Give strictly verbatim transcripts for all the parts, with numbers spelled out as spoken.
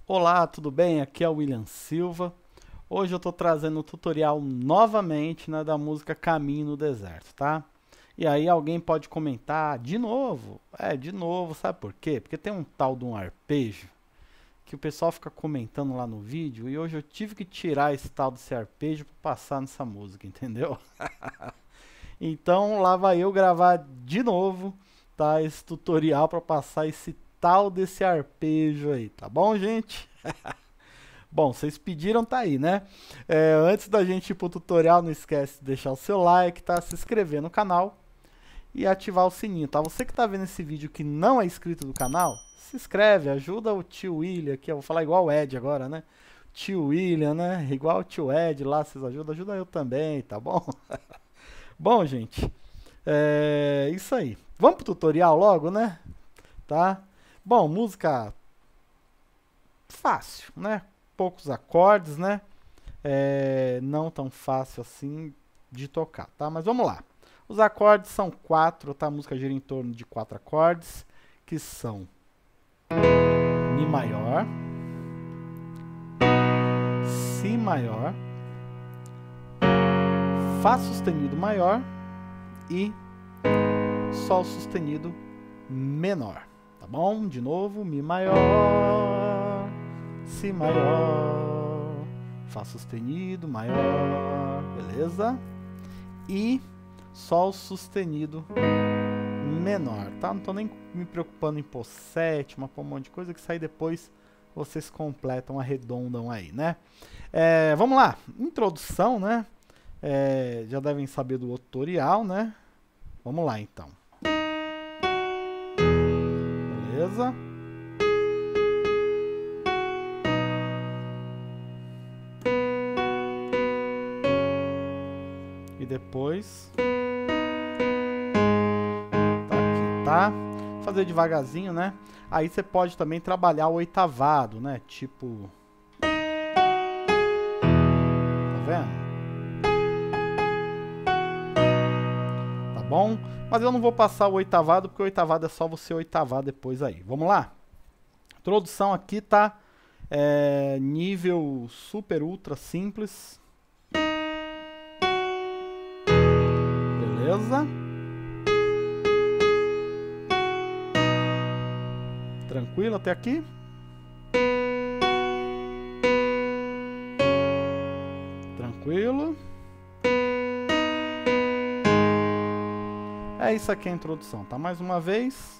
Olá, tudo bem? Aqui é o William Silva. Hoje eu estou trazendo um tutorial novamente, né, da música Caminho no Deserto, tá? E aí alguém pode comentar, de novo? É, de novo, sabe por quê? Porque tem um tal de um arpejo que o pessoal fica comentando lá no vídeo e hoje eu tive que tirar esse tal desse arpejo para passar nessa música, entendeu? Então lá vai eu gravar de novo, tá? Esse tutorial para passar esse tal desse arpejo aí, tá bom, gente? Bom, vocês pediram, tá aí, né? É, antes da gente ir pro tutorial, não esquece de deixar o seu like, tá? Se inscrever no canal e ativar o sininho, tá? Você que tá vendo esse vídeo que não é inscrito no canal, se inscreve, ajuda o tio William aqui, eu vou falar igual o Ed agora, né? Tio William, né? Igual o tio Ed lá, vocês ajudam, ajuda eu também, tá bom? Bom, gente, é isso aí. Vamos pro tutorial logo, né? Tá? Bom, música fácil, né? Poucos acordes, né? É, não tão fácil assim de tocar, tá? Mas vamos lá. Os acordes são quatro, tá? A música gira em torno de quatro acordes, que são Mi maior, Si maior, Fá sustenido maior e Sol sustenido menor, tá bom? De novo, Mi maior, Si maior, Fá sustenido maior, beleza? E Sol sustenido menor, tá? Não tô nem me preocupando em pôr sétima, pôr um monte de coisa, que isso aí depois vocês completam, arredondam aí, né? É, vamos lá, introdução, né? É, já devem saber do tutorial, né? Vamos lá, então. Beleza? E depois... tá aqui, tá? Vou fazer devagarzinho, né? Aí você pode também trabalhar o oitavado, né? Tipo... tá vendo? Tá bom? Mas eu não vou passar o oitavado, porque o oitavado é só você oitavar depois aí. Vamos lá? Introdução aqui tá é, nível super ultra simples. Beleza? Tranquilo até aqui? Tranquilo? É isso aqui a introdução, tá? Mais uma vez.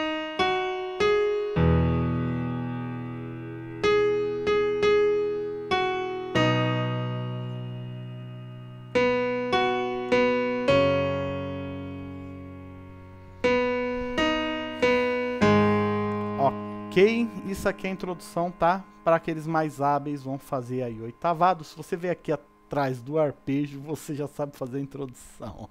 Ok, isso aqui é a introdução, tá? Para aqueles mais hábeis vão fazer aí oitavado. Se você ver aqui atrás do arpejo, você já sabe fazer a introdução.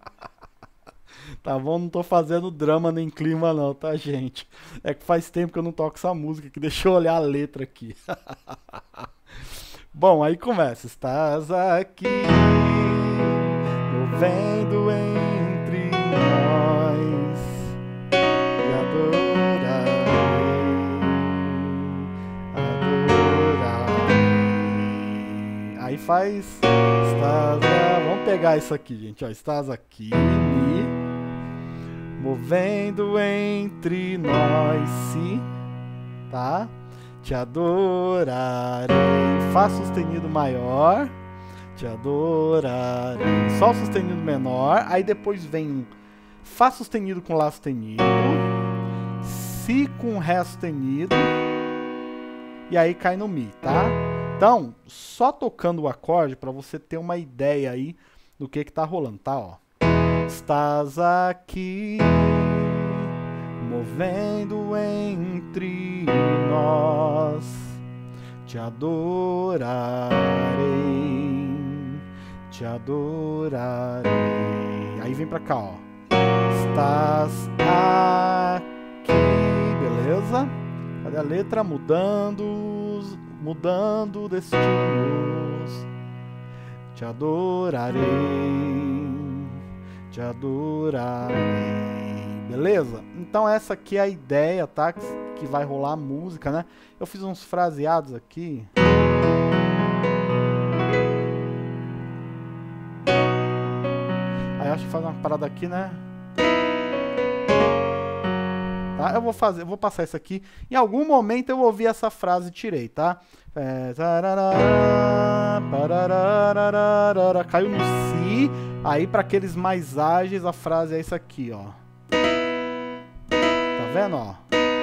Tá bom? Não tô fazendo drama nem clima não, tá, gente? É que faz tempo que eu não toco essa música, que deixa eu olhar a letra aqui. Bom, aí começa. Estás aqui, movendo entre nós, e adorarei, adorarei. Aí faz... Estás... Vamos pegar isso aqui, gente. Ó, estás aqui, Mi, movendo entre nós, Si, tá? Te adorarei, Fá sustenido maior, te adorarei, Sol sustenido menor, aí depois vem um Fá sustenido com Lá sustenido, Si com Ré sustenido, e aí cai no Mi, tá? Então, só tocando o acorde para você ter uma ideia aí do que que tá rolando, tá? Ó. Estás aqui, movendo entre nós, te adorarei, te adorarei. Aí vem pra cá, ó. Estás aqui, beleza? Cadê a letra? Mudando, mudando destinos, te adorarei, te adorarei. beleza? Então essa aqui é a ideia, tá? Que, que vai rolar a música, né? Eu fiz uns fraseados aqui. Aí acho que faz uma parada aqui, né? Tá? Eu vou fazer, eu vou passar isso aqui. Em algum momento eu ouvi essa frase e tirei, tá? É, caiu no Si. Aí para aqueles mais ágeis a frase é isso aqui, ó. Tá vendo, ó?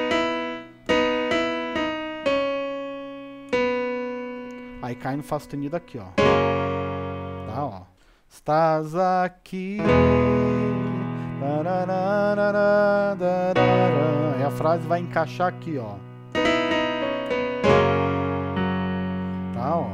Aí cai no Fá sustenido aqui, ó. Tá, ó. Estás aqui. Aí a frase vai encaixar aqui, ó. Tá, ó.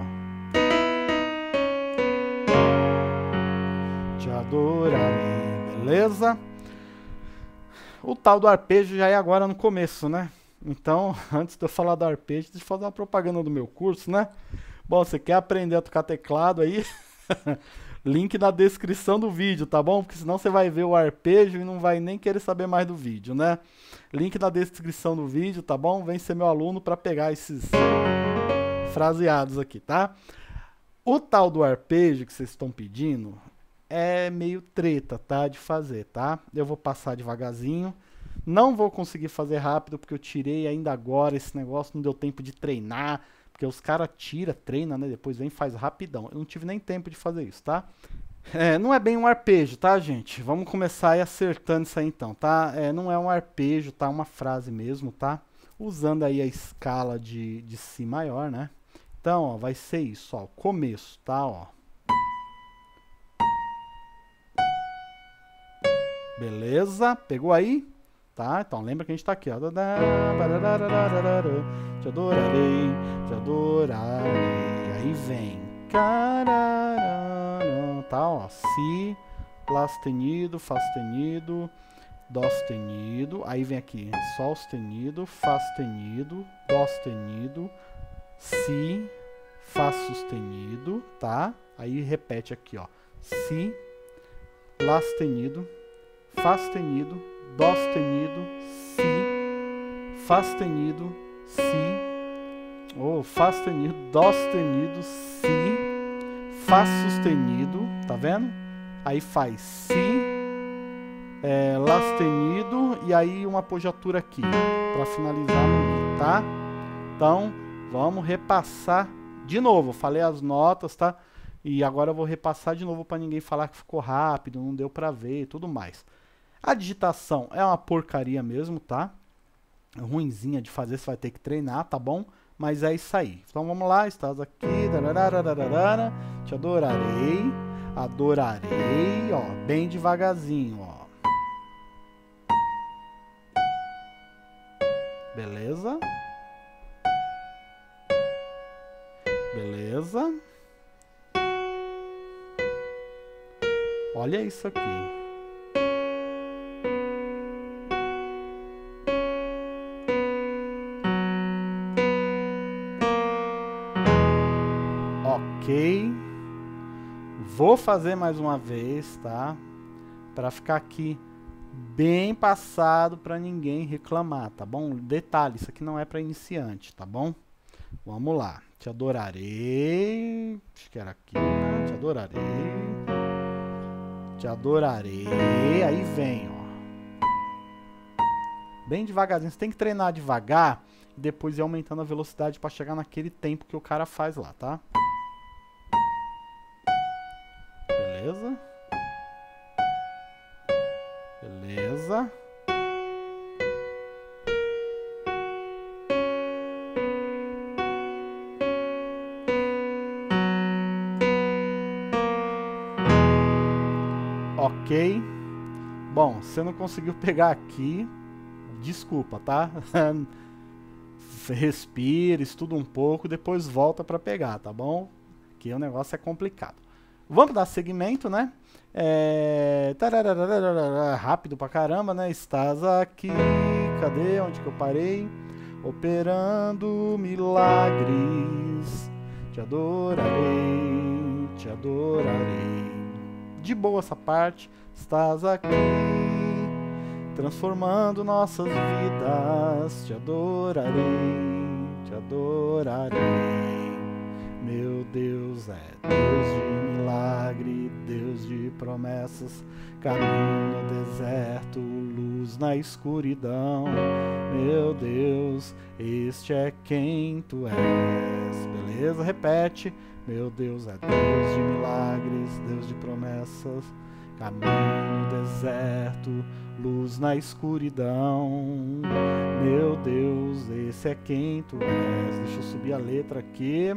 Te adorarei, beleza? O tal do arpejo já é agora no começo, né? Então, antes de eu falar do arpejo, deixa eu fazer uma propaganda do meu curso, né? Bom, você quer aprender a tocar teclado aí? Link na descrição do vídeo, tá bom? Porque senão você vai ver o arpejo e não vai nem querer saber mais do vídeo, né? Link na descrição do vídeo, tá bom? Vem ser meu aluno para pegar esses fraseados aqui, tá? O tal do arpejo que vocês estão pedindo é meio treta, tá? De fazer, tá? Eu vou passar devagarzinho. Não vou conseguir fazer rápido porque eu tirei ainda agora esse negócio, não deu tempo de treinar. Porque os caras tiram, treinam, né? Depois vem e faz rapidão. Eu não tive nem tempo de fazer isso, tá? É, não é bem um arpejo, tá, gente? Vamos começar aí acertando isso aí, então, tá? É, não é um arpejo, tá? Uma frase mesmo, tá? Usando aí a escala de, de Si maior, né? Então, ó, vai ser isso, ó. Começo, tá? Ó. Beleza? Pegou aí? Tá? Então, lembra que a gente tá aqui, ó. Te adorarei, te adorarei. Aí vem. Tá, ó. Si, Lá sustenido, Fá sustenido, Dó sustenido. Aí vem aqui. Sol sustenido, Fá sustenido, Dó sustenido, Si, Fá sustenido, tá? Aí repete aqui, ó. Si, Lá sustenido, Fá sustenido, Dó sustenido, Si, Fá sustenido, Si, ou oh, Fá sustenido, Dó sustenido, Si, Fá sustenido, tá vendo? Aí faz Si, é, Lá sustenido e aí uma apogiatura aqui, para finalizar no Mi, tá? Então, vamos repassar de novo, falei as notas, tá? E agora eu vou repassar de novo para ninguém falar que ficou rápido, não deu para ver e tudo mais. A digitação é uma porcaria mesmo, tá? É ruinzinha de fazer, você vai ter que treinar, tá bom? Mas é isso aí. Então vamos lá, estás aqui, te adorarei, adorarei, ó, bem devagarzinho, ó. Beleza? Beleza? Olha isso aqui. Ok, vou fazer mais uma vez, tá? Para ficar aqui bem passado para ninguém reclamar, tá bom? Detalhe, isso aqui não é para iniciante, tá bom? Vamos lá. Te adorarei, acho que era aqui, né? Te adorarei, te adorarei, aí vem, ó. Bem devagarzinho, você tem que treinar devagar e depois ir aumentando a velocidade para chegar naquele tempo que o cara faz lá, tá? Beleza? Beleza? Ok. Bom, você não conseguiu pegar aqui, desculpa, tá? Respira, estuda um pouco, depois volta para pegar, tá bom? Que o negócio é complicado. Vamos dar segmento, né? É... Rápido pra caramba, né? Estás aqui, cadê? Onde que eu parei? Operando milagres, te adorarei, te adorarei. De boa essa parte. Estás aqui, transformando nossas vidas. Te adorarei, te adorarei. Meu Deus é Deus de milagre, Deus de promessas, caminho no deserto, luz na escuridão. Meu Deus, este é quem tu és. Beleza? Repete. Meu Deus é Deus de milagres, Deus de promessas, caminho no deserto, luz na escuridão. Meu Deus, esse é quem tu és. Deixa eu subir a letra aqui.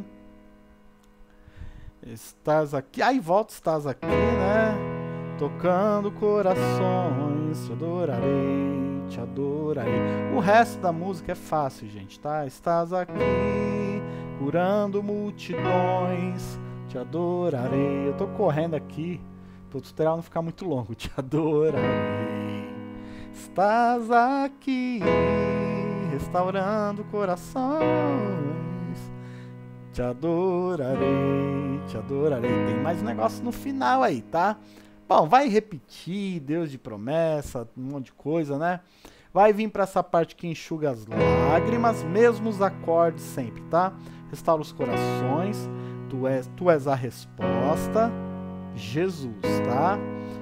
Estás aqui, aí volta, estás aqui, né? Tocando corações, te adorarei, te adorarei. O resto da música é fácil, gente, tá? Estás aqui, curando multidões, te adorarei. Eu tô correndo aqui, pro tutorial não ficar muito longo, te adorarei. Estás aqui, restaurando corações, te adorarei, te adorarei. Tem mais um negócio no final aí, tá? Bom, vai repetir, Deus de promessa, um monte de coisa, né? Vai vir para essa parte que enxuga as lágrimas, mesmo os acordes sempre, tá? Restaura os corações, tu és, tu és a resposta, Jesus, tá?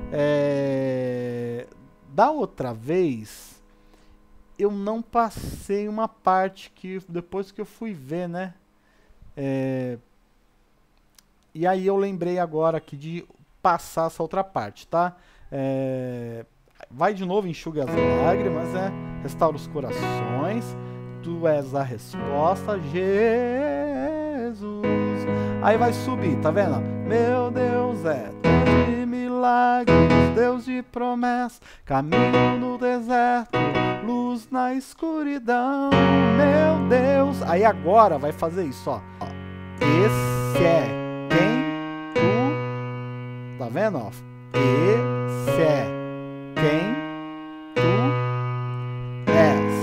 É... Da outra vez, eu não passei uma parte que depois que eu fui ver, né? É... E aí eu lembrei agora aqui de passar essa outra parte, tá? É... Vai de novo, enxuga as lágrimas, né? Restaura os corações, tu és a resposta, Jesus. Aí vai subir, tá vendo? Meu Deus é Deus de milagres, Deus de promessa, caminho no deserto, luz na escuridão. Meu Deus. Aí agora vai fazer isso, ó. Esse é quem tu... Tá vendo, ó? Esse é quem tu és.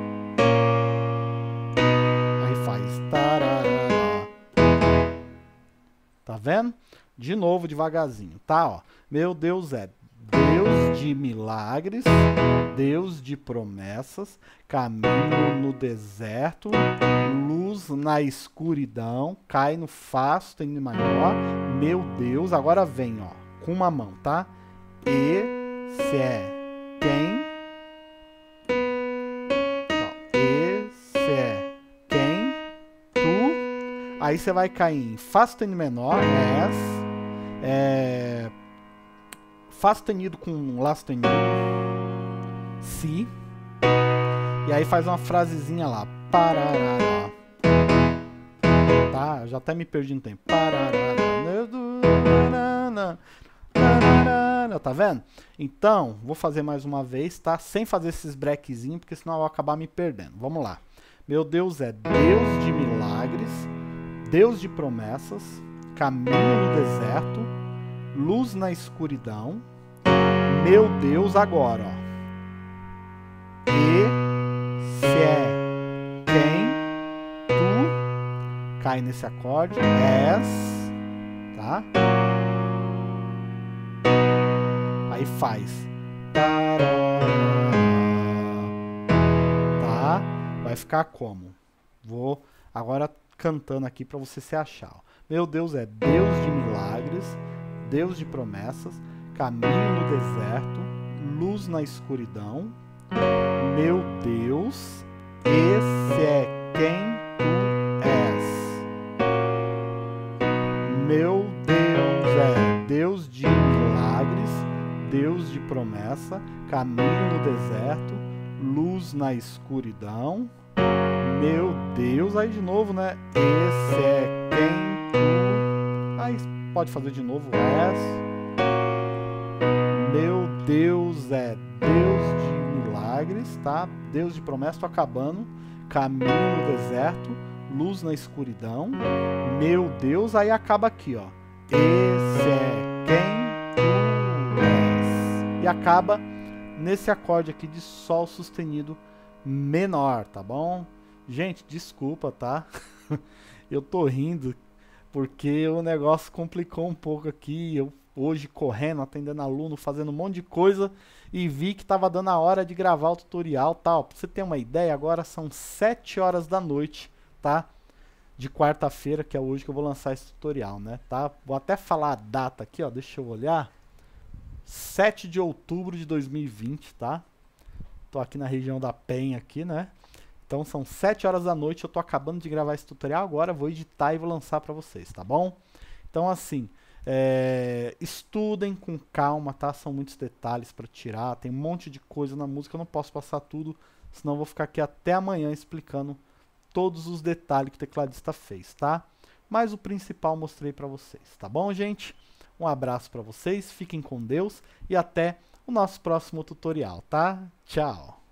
Aí faz tarará. Tá vendo? De novo, devagarzinho, tá? Ó. Meu Deus é Deus de milagres, Deus de promessas, caminho no deserto, luz na escuridão, cai no Fá sustenido maior. Meu Deus, agora vem, ó, com uma mão, tá? Esse é quem? Não, esse é quem tu. Aí você vai cair em Fá sustenido menor, és, é, Fá sustenido com Lá sustenido, Si, e aí faz uma frasezinha lá, parará, tá? Eu já até me perdi no tempo, parará, tá vendo? Então, vou fazer mais uma vez, tá? Sem fazer esses breakzinhos, porque senão eu vou acabar me perdendo. Vamos lá. Meu Deus é Deus de milagres, Deus de promessas, caminho no deserto, luz na escuridão. Meu Deus, agora, ó. Esse é quem tu, cai nesse acorde, és, tá? Aí faz, tá? Vai ficar como? Vou agora cantando aqui para você se achar, ó. Meu Deus é Deus de milagres, Deus de promessas, caminho no deserto, luz na escuridão. Meu Deus, esse é quem tu és. Meu Deus é Deus de milagres, Deus de promessa, caminho no deserto, luz na escuridão. Meu Deus, aí de novo, né? Esse é quem tu... Aí pode fazer de novo, és. Meu Deus é Deus de milagres, tá? Deus de promessa, tô acabando. Caminho no deserto, luz na escuridão. Meu Deus, aí acaba aqui, ó. Esse é quem tu és. E acaba nesse acorde aqui de Sol sustenido menor, tá bom? Gente, desculpa, tá? Eu tô rindo porque o negócio complicou um pouco aqui. Eu hoje correndo, atendendo aluno, fazendo um monte de coisa e vi que estava dando a hora de gravar o tutorial, tal. Pra você ter uma ideia, agora são sete horas da noite, tá? De quarta-feira, que é hoje que eu vou lançar esse tutorial, né, tá? Vou até falar a data aqui, ó, deixa eu olhar. sete de outubro de dois mil e vinte, tá? Tô aqui na região da Penha aqui, né? Então são sete horas da noite, eu tô acabando de gravar esse tutorial agora, vou editar e vou lançar para vocês, tá bom? Então assim, é, estudem com calma, tá? São muitos detalhes para tirar, tem um monte de coisa na música, eu não posso passar tudo, senão eu vou ficar aqui até amanhã explicando todos os detalhes que o tecladista fez, tá? Mas o principal eu mostrei para vocês, tá bom, gente? Um abraço para vocês, fiquem com Deus e até o nosso próximo tutorial, tá? Tchau!